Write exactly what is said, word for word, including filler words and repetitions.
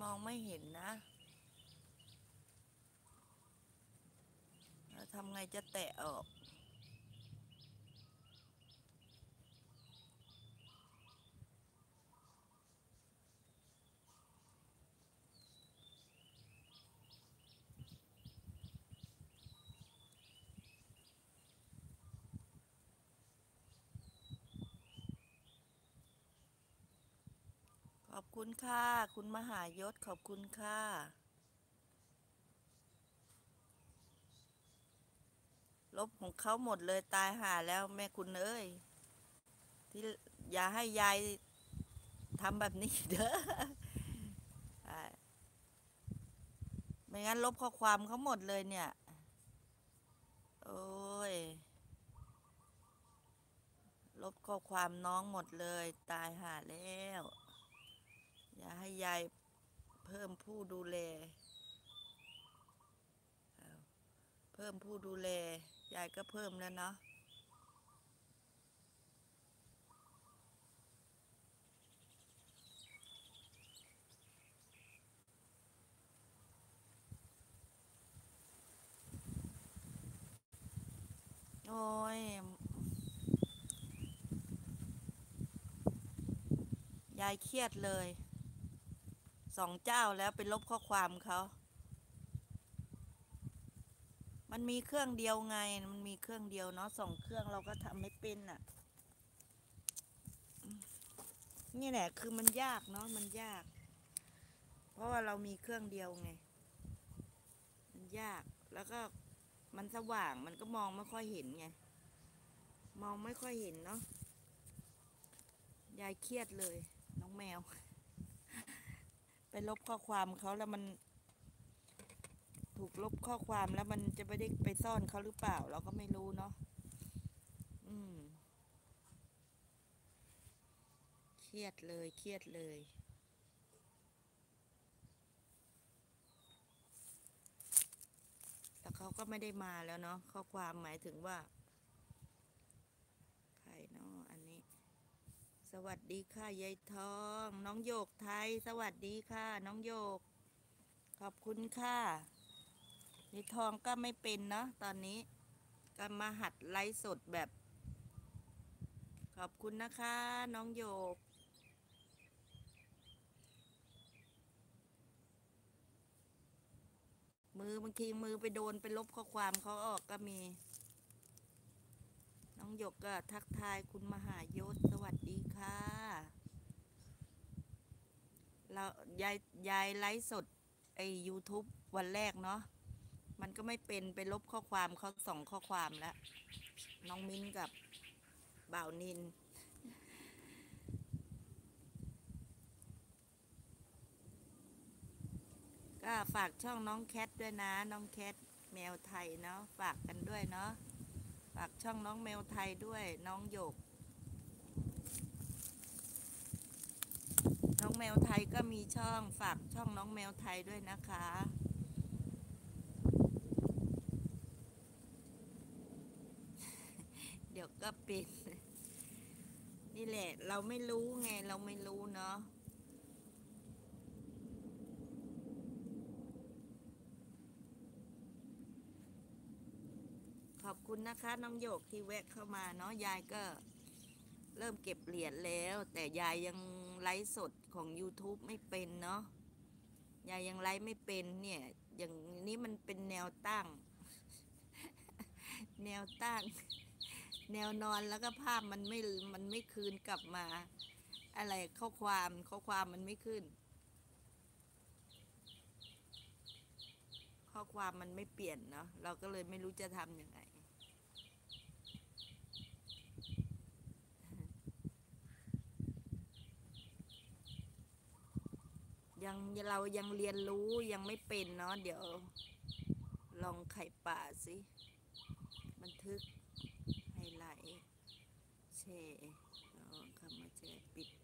มองไม่เห็นนะแล้วทำไงจะแตะออกขอบคุณค่ะคุณมหายศขอบคุณค่ะลบของเขาหมดเลยตายห่าแล้วแม่คุณเอ้ยที่อย่าให้ยายทำแบบนี้เด้อไม่งั้นลบข้อความเขาหมดเลยเนี่ยโอ้ยลบข้อความน้องหมดเลยตายห่าแล้วอย่าให้ยายเพิ่มผู้ดูแลเพิ่มผู้ดูแลยายก็เพิ่มแล้วเนาะโอ้ยยายเครียดเลยสองเจ้าแล้วไปลบข้อความเขามันมีเครื่องเดียวไงมันมีเครื่องเดียวเนาะสองเครื่องเราก็ทำไม่เป็นอ่ะนี่แหละคือมันยากเนาะมันยากเพราะว่าเรามีเครื่องเดียวไงมันยากแล้วก็มันสว่างมันก็มองไม่ค่อยเห็นไงมองไม่ค่อยเห็นเนาะยายเครียดเลยน้องแมวไปลบข้อความเขาแล้วมันถูกลบข้อความแล้วมันจะไม่ได้ไปซ่อนเขาหรือเปล่าเราก็ไม่รู้เนาะอืมเครียดเลยเครียดเลยแต่เขาก็ไม่ได้มาแล้วเนาะข้อความหมายถึงว่าใครเนาะอันนี้สวัสดีค่ะยายทองน้องโยกไทยสวัสดีค่ะน้องโยกขอบคุณค่ะยายทองก็ไม่เป็นเนาะตอนนี้ก็มาหัดไลฟ์สดแบบขอบคุณนะคะน้องโยกมือบางทีมือไปโดนไปลบข้อความเขาออกก็มีน้องหยกก็ทักทายคุณมหายศสวัสดีค่ะเรายายยายไลฟ์สดไอ้ ยูทูบ วันแรกเนาะมันก็ไม่เป็นไปลบข้อความเขาสองข้อความแล้วน้องมิ้นกับบ่าวนินก็ฝากช่องน้องแคทด้วยนะน้องแคทแมวไทยเนาะฝากกันด้วยเนาะฝากช่องน้องแมวไทยด้วยน้องหยกน้องแมวไทยก็มีช่องฝากช่องน้องแมวไทยด้วยนะคะเดี๋ยวก็เป็นนี่แหละเราไม่รู้ไงเราไม่รู้เนาะขอบคุณนะคะน้องโยกที่แวะเข้ามาเนาะยายก็เริ่มเก็บเหรียญแล้วแต่ยายยังไลฟ์สดของ ยูทูบ ไม่เป็นเนาะยายยังไลฟ์ไม่เป็นเนี่ยอย่างนี้มันเป็นแนวตั้งแนวตั้งแนวนอนแล้วก็ภาพมันไม่มันไม่คืนกลับมาอะไรข้อความข้อความมันไม่ขึ้นข้อความมันไม่เปลี่ยนเนาะเราก็เลยไม่รู้จะทำยังไงยังเรายังเรียนรู้ยังไม่เป็นเนาะเดี๋ยวลองไข่ป่าสิบันทึกไฮไลท์แชร์แล้วคำว่าแชร์ปิด